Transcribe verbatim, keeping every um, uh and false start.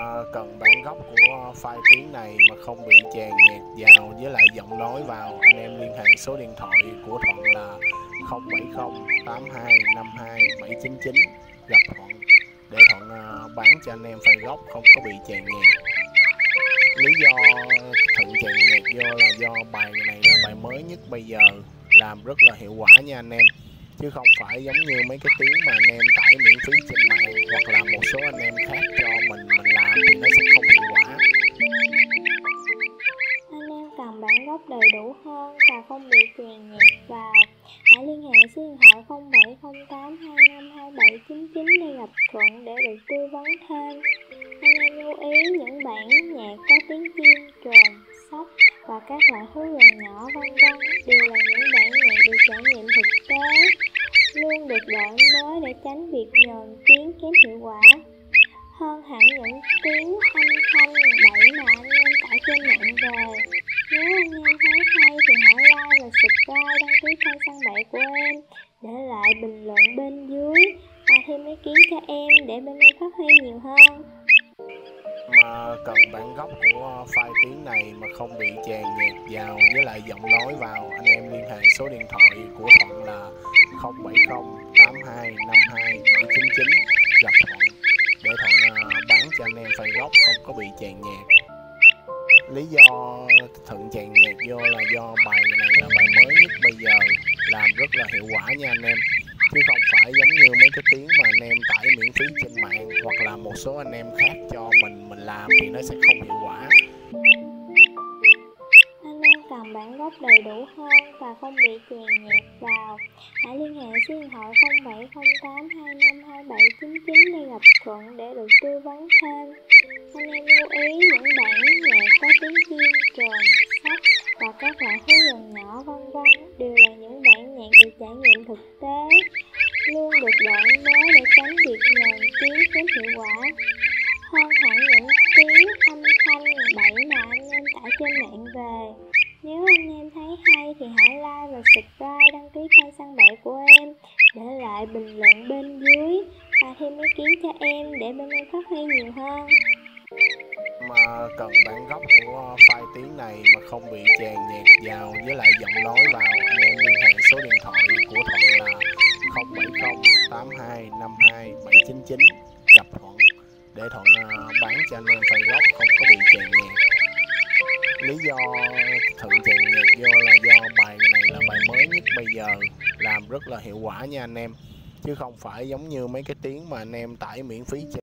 Mà cần bản gốc của file tiếng này mà không bị chèn nhạc vào với lại giọng nói vào, anh em liên hệ số điện thoại của Thuận là không bảy không tám hai năm hai bảy chín chín, gặp Thuận để Thuận uh, bán cho anh em file gốc không có bị chèn nhạc. Lý do Thuận chèn nhạc vô là do bài này là bài mới nhất bây giờ, làm rất là hiệu quả nha anh em, chứ không phải giống như mấy cái tiếng mà anh em tải miễn phí trên mạng hoặc là một số anh em khác cho mình mình làm thì nó sẽ không hiệu quả. Anh em cần bản gốc đầy đủ hơn và không bị chèn nhạc vào, hãy liên hệ số điện thoại không bảy không tám hai năm hai bảy chín chín để gặp Thuận để được tư vấn thêm. Anh em lưu ý những bản nhạc có tiếng chim, trồn, sóc và các loại thú rừng nhỏ vân vân đều là những bản nhạc được trải nghiệm thực tế, luôn được đổi mới để tránh việc nhờn tiếng kém hiệu quả. Hơn hẳn những tiếng âm thanh bậy mà anh em tải trên mạng về. Nếu anh em thấy hay thì hãy like và subscribe, đăng ký kênh Săn Bậy của em, để lại bình luận bên dưới và thêm ý kiến cho em để bên em phát huy nhiều hơn. Mà cần bản gốc của file tiếng này mà không bị chèn nhạc vào với lại giọng nói vào, anh em liên hệ số điện thoại của Thuận là không bảy không tám hai năm hai bảy chín chín, gặp Thuận để Thuận uh, bán cho anh em file gốc không có bị chèn nhạc. Lý do Thuận chèn nhạc vô là do bài này là bài mới nhất bây giờ, làm rất là hiệu quả nha anh em, chứ không phải giống như mấy cái tiếng mà anh em tải miễn phí trên mạng hoặc là một số anh em khác cho mình mình làm thì nó sẽ không hiệu quả. Anh em cần bản gốc đầy đủ hơn và không bị chèn nhạc vào, hãy liên hệ số điện thoại không bảy không tám hai năm hai bảy chín chín để gặp Thuận để được tư vấn thêm. Anh em lưu ý những bản nhạc có tiếng chim, trồn, sóc và các loại thú rừng nhỏ vân vân đều là những bản nhạc được trải nghiệm thực tế, luôn được đổi mới để tránh việc nhờn tiếng kém hiệu quả. Hơn hẳn những tiếng âm thanh bậy mà anh em tải trên mạng về. Nếu anh em thấy hay thì hãy like và subscribe, đăng ký kênh Săn Bậy của em, để lại bình luận bên dưới và thêm ý kiến cho em để bên em phát huy nhiều hơn. Mà cần bản gốc của file tiếng này mà không bị chèn nhạc vào với lại giọng nói vào, anh em liên hệ số điện thoại của Thuận là không bảy không tám hai năm hai bảy chín chín, gặp Thuận để Thuận uh, bán cho anh em file gốc không có bị chèn nhạc. Lý do Thuận chèn nhạc vô là do bài này là bài mới nhất bây giờ, làm rất là hiệu quả nha anh em, chứ không phải giống như mấy cái tiếng mà anh em tải miễn phí trên